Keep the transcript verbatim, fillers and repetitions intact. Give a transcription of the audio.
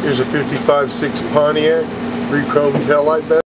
Here's a fifty-five six Pontiac, re-chrome taillight bezel.